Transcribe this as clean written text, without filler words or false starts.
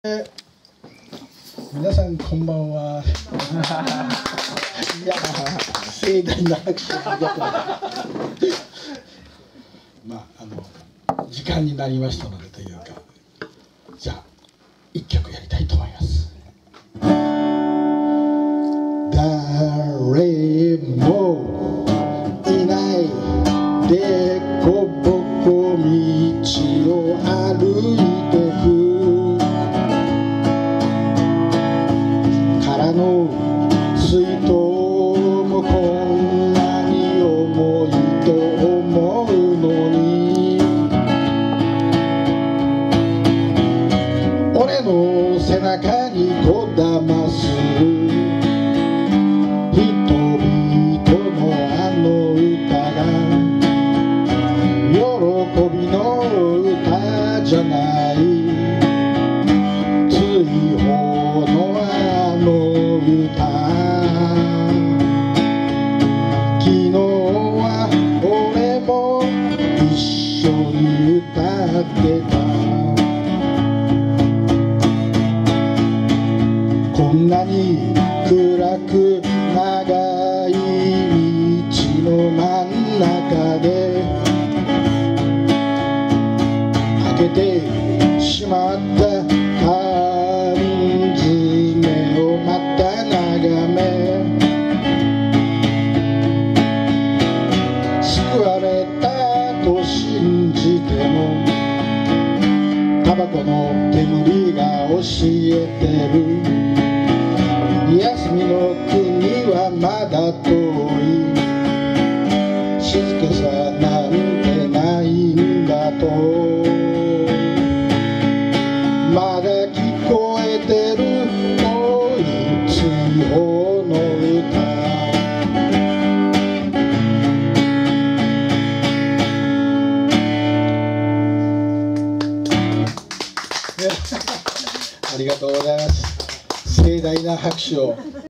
皆さんこんばんは。いや盛大な拍手ありがとう。まあ時間になりましたのでというか、じゃあ一曲やりたいと思います。誰もいないでこぼこ道を歩いてくの水筒もこんなに重いと思うのに、俺の背中にこだます人々のあの歌が喜びの歌じゃない。追放のあの昨日は俺も一緒に歌ってた。こんなに暗く長い道の真ん中で開けてしまった缶詰をまた眺め、救われたと信じてもタバコの煙が教えてる。休みの国はまだ遠い。静けさなんてないんだとまだ聞こえてる遠い追放の歌。ありがとうございます。盛大な拍手を。